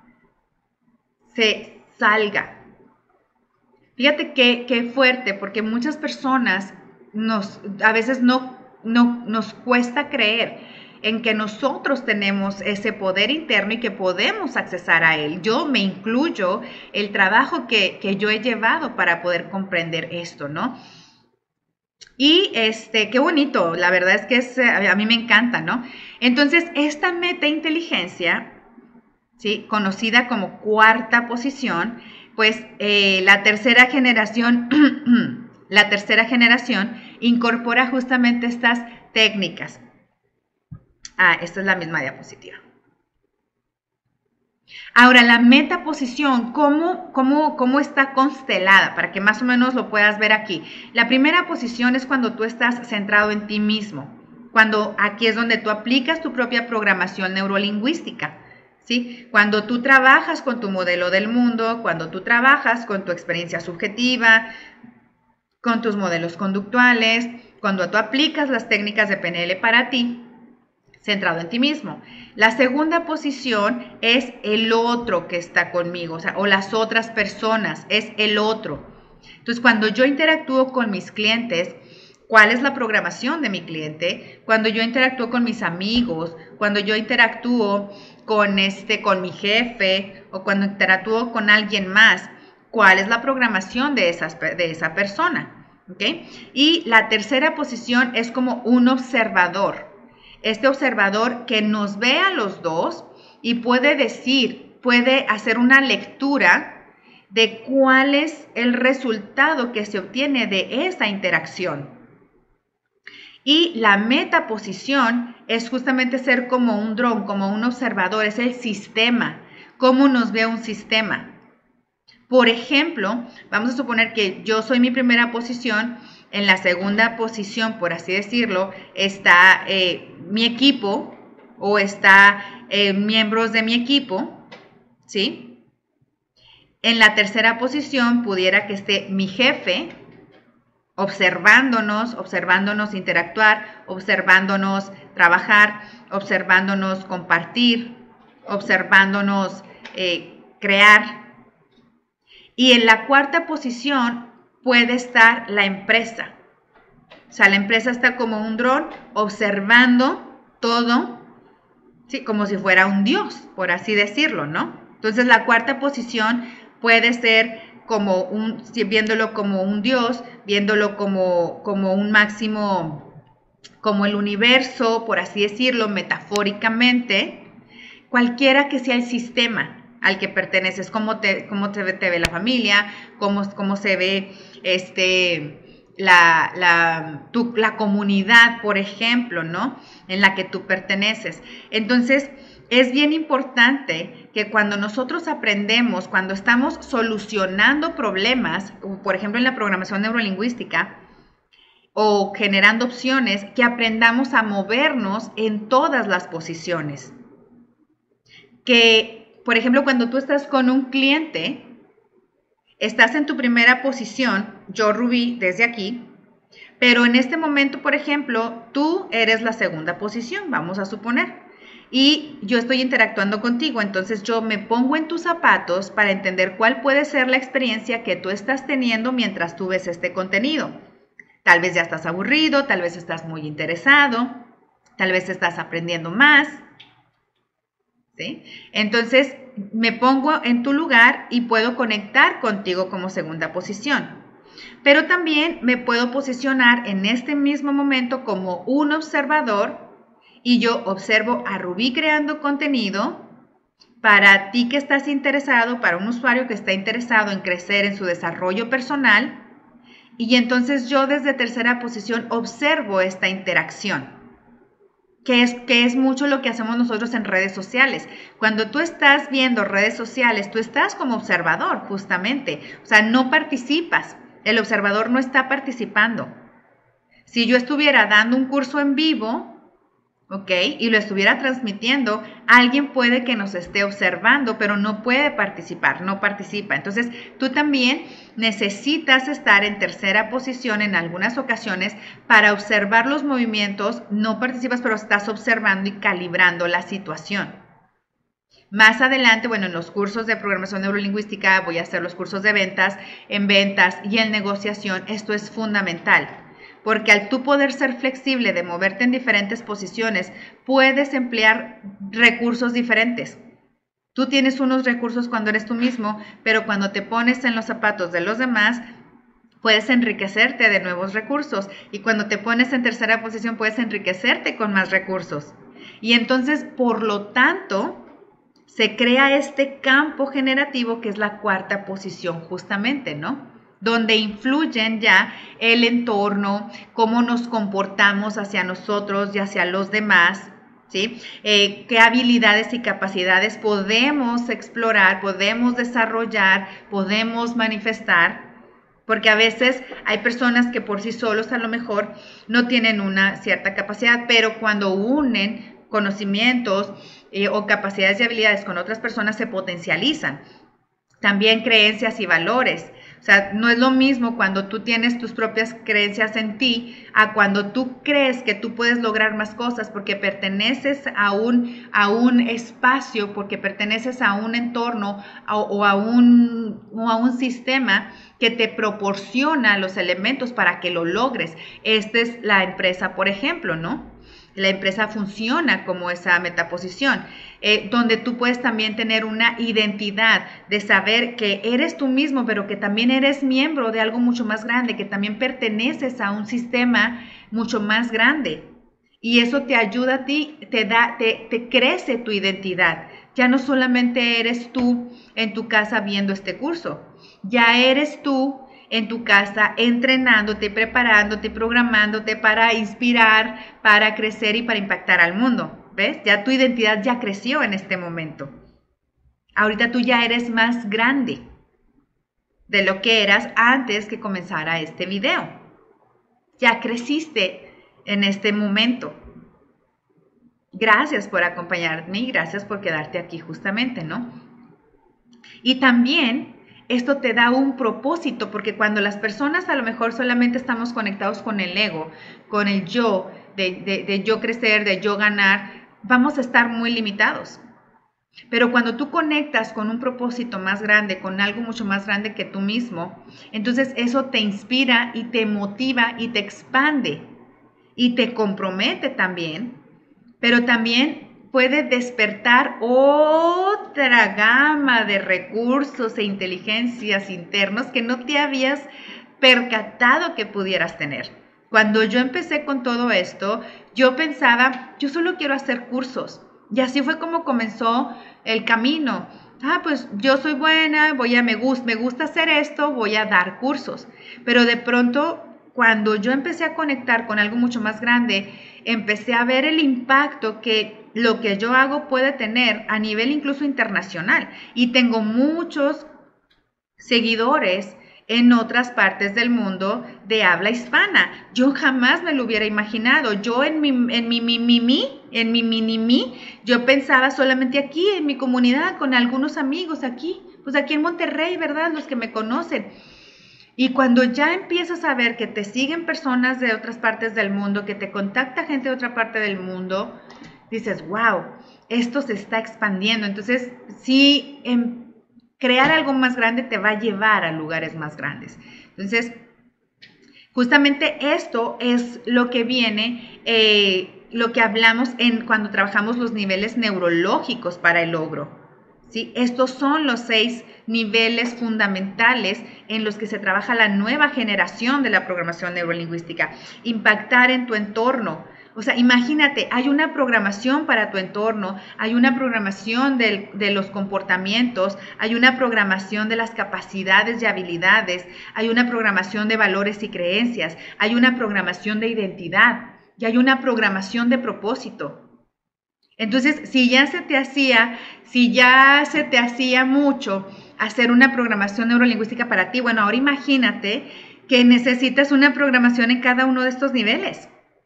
S1: se salga. Fíjate qué, qué fuerte, porque muchas personas nos, a veces no, no nos cuesta creer en que nosotros tenemos ese poder interno y que podemos accesar a él. Yo me incluyo el trabajo que, que yo he llevado para poder comprender esto, ¿no? Y este, qué bonito, la verdad es que es, a mí me encanta, ¿no? Entonces, esta meta inteligencia, ¿sí? Conocida como cuarta posición, pues eh, la tercera generación, la tercera generación incorpora justamente estas técnicas. Ah, esta es la misma diapositiva. Ahora, la metaposición, ¿cómo, cómo, ¿cómo está constelada? Para que más o menos lo puedas ver aquí. La primera posición es cuando tú estás centrado en ti mismo. Cuando aquí es donde tú aplicas tu propia programación neurolingüística, ¿sí? Cuando tú trabajas con tu modelo del mundo, cuando tú trabajas con tu experiencia subjetiva, con tus modelos conductuales, cuando tú aplicas las técnicas de P N L para ti, centrado en ti mismo. La segunda posición es el otro que está conmigo, o sea, o las otras personas, es el otro. Entonces, cuando yo interactúo con mis clientes, ¿cuál es la programación de mi cliente? Cuando yo interactúo con mis amigos, cuando yo interactúo con, este, con mi jefe o cuando interactúo con alguien más, ¿cuál es la programación de, esas, de esa persona? ¿Okay? Y la tercera posición es como un observador. Este observador que nos ve a los dos y puede decir, puede hacer una lectura de cuál es el resultado que se obtiene de esa interacción. Y la metaposición es justamente ser como un dron, como un observador, es el sistema, cómo nos ve un sistema. Por ejemplo, vamos a suponer que yo soy mi primera posición. En la segunda posición, por así decirlo, está eh, mi equipo o está eh, miembros de mi equipo, ¿sí? En la tercera posición pudiera que esté mi jefe observándonos, observándonos interactuar, observándonos trabajar, observándonos compartir, observándonos eh, crear. Y en la cuarta posición puede estar la empresa. O sea, la empresa está como un dron observando todo, ¿sí? Como si fuera un dios, por así decirlo, ¿no? Entonces, la cuarta posición puede ser como un, viéndolo como un dios, viéndolo como, como un máximo, como el universo, por así decirlo, metafóricamente, cualquiera que sea el sistema al que perteneces, cómo te, cómo te, te ve la familia, cómo, cómo se ve este, la, la, tu, la comunidad, por ejemplo, ¿no? En la que tú perteneces. Entonces, es bien importante que cuando nosotros aprendemos, cuando estamos solucionando problemas, por ejemplo, en la programación neurolingüística, o generando opciones, que aprendamos a movernos en todas las posiciones. Que por ejemplo, cuando tú estás con un cliente, estás en tu primera posición, yo Rubí, desde aquí, pero en este momento, por ejemplo, tú eres la segunda posición, vamos a suponer. y yo estoy interactuando contigo, entonces yo me pongo en tus zapatos para entender cuál puede ser la experiencia que tú estás teniendo mientras tú ves este contenido. Tal vez ya estás aburrido, tal vez estás muy interesado, tal vez estás aprendiendo más, ¿sí? Entonces me pongo en tu lugar y puedo conectar contigo como segunda posición. Pero también me puedo posicionar en este mismo momento como un observador y yo observo a Rubí creando contenido para ti que estás interesado, para un usuario que está interesado en crecer en su desarrollo personal, y entonces yo desde tercera posición observo esta interacción, que es, que es mucho lo que hacemos nosotros en redes sociales. Cuando tú estás viendo redes sociales, tú estás como observador justamente, o sea, no participas, el observador no está participando. Si yo estuviera dando un curso en vivo, ¿ok? Y lo estuviera transmitiendo, alguien puede que nos esté observando, pero no puede participar, no participa. Entonces, tú también necesitas estar en tercera posición en algunas ocasiones para observar los movimientos, no participas, pero estás observando y calibrando la situación. Más adelante, bueno, en los cursos de programación neurolingüística voy a hacer los cursos de ventas, en ventas y en negociación, esto es fundamental. Porque al tú poder ser flexible de moverte en diferentes posiciones, puedes emplear recursos diferentes. Tú tienes unos recursos cuando eres tú mismo, pero cuando te pones en los zapatos de los demás, puedes enriquecerte de nuevos recursos. Y cuando te pones en tercera posición, puedes enriquecerte con más recursos. Y entonces, por lo tanto, se crea este campo generativo que es la cuarta posición justamente, ¿no? Donde influyen ya el entorno, cómo nos comportamos hacia nosotros y hacia los demás, ¿sí? Eh, qué habilidades y capacidades podemos explorar, podemos desarrollar, podemos manifestar, porque a veces hay personas que por sí solos a lo mejor no tienen una cierta capacidad, pero cuando unen conocimientos eh, o capacidades y habilidades con otras personas se potencializan. También creencias y valores. O sea, no es lo mismo cuando tú tienes tus propias creencias en ti a cuando tú crees que tú puedes lograr más cosas porque perteneces a un, a un espacio, porque perteneces a un entorno a, o, a un, o a un sistema que te proporciona los elementos para que lo logres. Esta es la empresa, por ejemplo, ¿no? La empresa funciona como esa metaposición, eh, donde tú puedes también tener una identidad de saber que eres tú mismo, pero que también eres miembro de algo mucho más grande, que también perteneces a un sistema mucho más grande. Y eso te ayuda a ti, te da, te, te crece tu identidad. Ya no solamente eres tú en tu casa viendo este curso, ya eres tú en tu casa, entrenándote, preparándote, programándote para inspirar, para crecer y para impactar al mundo. ¿Ves? Ya tu identidad ya creció en este momento. Ahorita tú ya eres más grande de lo que eras antes que comenzara este video. Ya creciste en este momento. Gracias por acompañarme y gracias por quedarte aquí justamente, ¿no? Y también esto te da un propósito, porque cuando las personas a lo mejor solamente estamos conectados con el ego, con el yo, de, de, de yo crecer, de yo ganar, vamos a estar muy limitados. Pero cuando tú conectas con un propósito más grande, con algo mucho más grande que tú mismo, entonces eso te inspira y te motiva y te expande y te compromete también, pero también puede despertar otra gama de recursos e inteligencias internos que no te habías percatado que pudieras tener. Cuando yo empecé con todo esto, yo pensaba, yo solo quiero hacer cursos. Y así fue como comenzó el camino. Ah, pues yo soy buena, voy a, me gusta, me gusta hacer esto, voy a dar cursos. Pero de pronto, cuando yo empecé a conectar con algo mucho más grande, empecé a ver el impacto que lo que yo hago puede tener a nivel incluso internacional. Y tengo muchos seguidores en otras partes del mundo de habla hispana. Yo jamás me lo hubiera imaginado. Yo en mi, en mi, mi, mi, mi, en mi mini mi, yo pensaba solamente aquí, en mi comunidad, con algunos amigos aquí, pues aquí en Monterrey, ¿verdad? Los que me conocen. Y cuando ya empiezas a ver que te siguen personas de otras partes del mundo, que te contacta gente de otra parte del mundo, dices, wow, esto se está expandiendo. Entonces, sí, en crear algo más grande te va a llevar a lugares más grandes. Entonces, justamente esto es lo que viene, eh, lo que hablamos en cuando trabajamos los niveles neurológicos para el logro. ¿Sí? Estos son los seis niveles fundamentales en los que se trabaja la nueva generación de la programación neurolingüística. Impactar en tu entorno. O sea, imagínate, hay una programación para tu entorno, hay una programación de, de los comportamientos, hay una programación de las capacidades y habilidades, hay una programación de valores y creencias, hay una programación de identidad y hay una programación de propósito. Entonces, si ya se te hacía, si ya se te hacía mucho hacer una programación neurolingüística para ti, bueno, ahora imagínate que necesitas una programación en cada uno de estos niveles.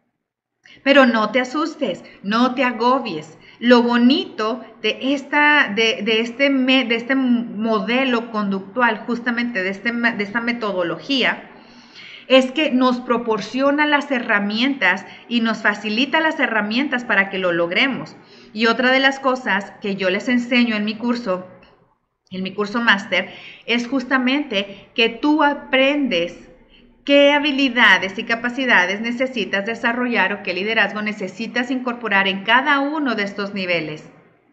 S1: Pero no te asustes, no te agobies. Lo bonito de, esta, de, de, este, de este modelo conductual, justamente de, este, de esta metodología, es que nos proporciona las herramientas y nos facilita las herramientas para que lo logremos. Y otra de las cosas que yo les enseño en mi curso, en mi curso máster, es justamente que tú aprendes qué habilidades y capacidades necesitas desarrollar o qué liderazgo necesitas incorporar en cada uno de estos niveles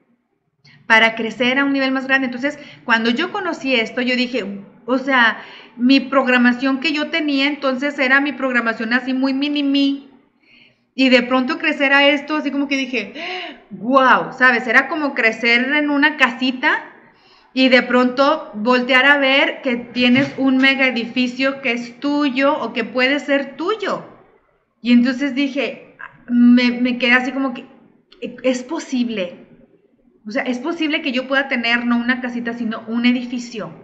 S1: para crecer a un nivel más grande. Entonces, cuando yo conocí esto, yo dije, o sea, mi programación que yo tenía entonces era mi programación así muy mini-mí. Y de pronto crecer a esto, así como que dije, wow, ¿sabes? Era como crecer en una casita y de pronto voltear a ver que tienes un mega edificio que es tuyo o que puede ser tuyo. Y entonces dije, me, me quedé así como que, es posible. O sea, es posible que yo pueda tener no una casita, sino un edificio.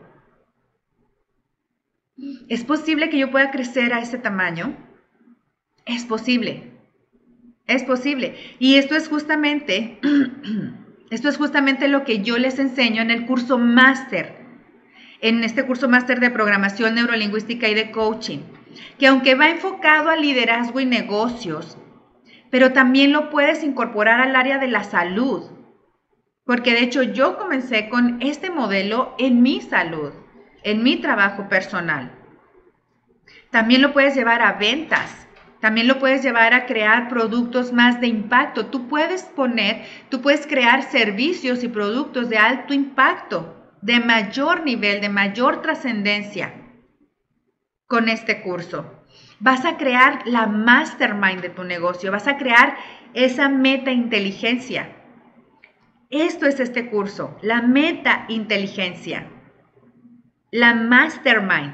S1: ¿Es posible que yo pueda crecer a ese tamaño? Es posible. Es posible. Y esto es justamente, esto es justamente lo que yo les enseño en el curso máster, en este curso máster de programación neurolingüística y de coaching, que aunque va enfocado a liderazgo y negocios, pero también lo puedes incorporar al área de la salud, porque de hecho yo comencé con este modelo en mi salud, en mi trabajo personal. También lo puedes llevar a ventas. También lo puedes llevar a crear productos más de impacto. Tú puedes poner, tú puedes crear servicios y productos de alto impacto, de mayor nivel, de mayor trascendencia con este curso. Vas a crear la mastermind de tu negocio, vas a crear esa meta inteligencia. Esto es este curso, la meta inteligencia, la mastermind.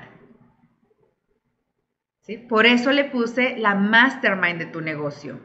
S1: ¿Sí? Por eso le puse la mastermind de tu negocio.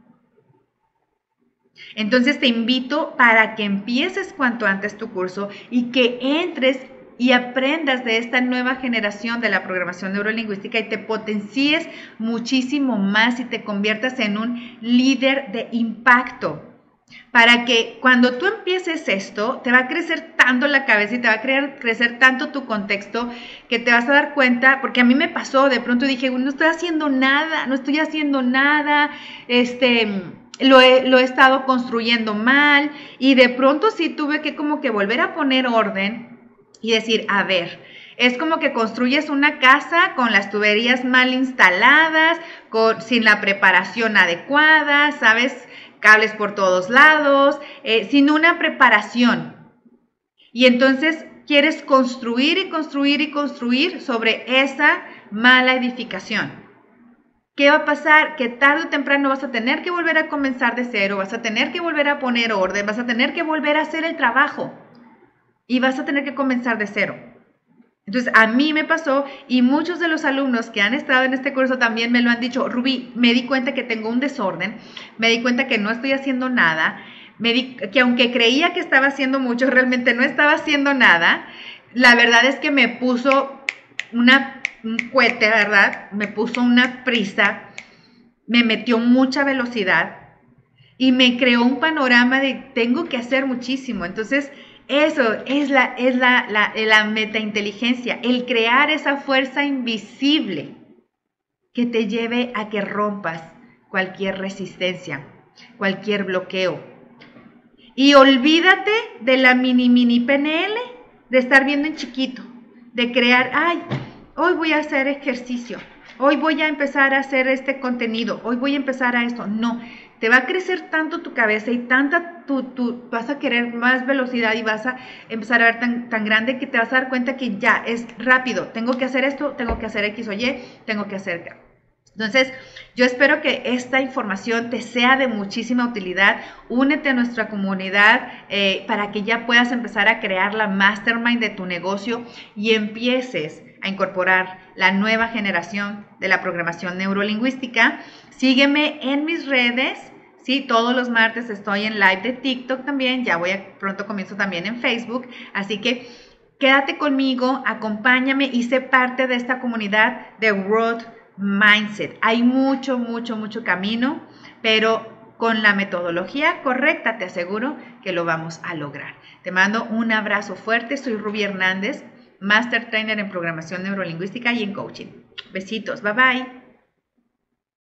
S1: Entonces te invito para que empieces cuanto antes tu curso y que entres y aprendas de esta nueva generación de la programación neurolingüística y te potencies muchísimo más y te conviertas en un líder de impacto. Para que cuando tú empieces esto, te va a crecer tanto la cabeza y te va a crecer, crecer tanto tu contexto que te vas a dar cuenta, porque a mí me pasó, de pronto dije, no estoy haciendo nada, no estoy haciendo nada, este, lo he, lo he estado construyendo mal y de pronto sí tuve que como que volver a poner orden y decir, a ver, es como que construyes una casa con las tuberías mal instaladas, con, sin la preparación adecuada, ¿sabes?, cables por todos lados, eh, sin una preparación. Y entonces quieres construir y construir y construir sobre esa mala edificación. ¿Qué va a pasar? Que tarde o temprano vas a tener que volver a comenzar de cero, vas a tener que volver a poner orden, vas a tener que volver a hacer el trabajo y vas a tener que comenzar de cero. Entonces, a mí me pasó y muchos de los alumnos que han estado en este curso también me lo han dicho, Rubí, me di cuenta que tengo un desorden, me di cuenta que no estoy haciendo nada, me di, que aunque creía que estaba haciendo mucho, realmente no estaba haciendo nada. La verdad es que me puso una, un cohete, ¿verdad? Me puso una prisa, me metió mucha velocidad y me creó un panorama de tengo que hacer muchísimo. Entonces, eso es la, es la, la, la metainteligencia, el crear esa fuerza invisible que te lleve a que rompas cualquier resistencia. cualquier bloqueo. Y olvídate de la mini, mini P N L, de estar viendo en chiquito, de crear, ay, hoy voy a hacer ejercicio, hoy voy a empezar a hacer este contenido, hoy voy a empezar a esto. No, te va a crecer tanto tu cabeza y tanta, tu, tu, vas a querer más velocidad y vas a empezar a ver tan, tan grande que te vas a dar cuenta que ya es rápido. Tengo que hacer esto, tengo que hacer X o Y, tengo que hacer... Entonces, yo espero que esta información te sea de muchísima utilidad. Únete a nuestra comunidad eh, para que ya puedas empezar a crear la mastermind de tu negocio y empieces a incorporar la nueva generación de la programación neurolingüística. Sígueme en mis redes. Sí, todos los martes estoy en live de TikTok también. Ya voy a, pronto comienzo también en Facebook. Así que quédate conmigo, acompáñame y sé parte de esta comunidad de Growth Mindset. Hay mucho, mucho, mucho camino, pero con la metodología correcta te aseguro que lo vamos a lograr. Te mando un abrazo fuerte. Soy Ruby Hernández, Master Trainer en Programación Neurolingüística y en Coaching. Besitos. Bye bye.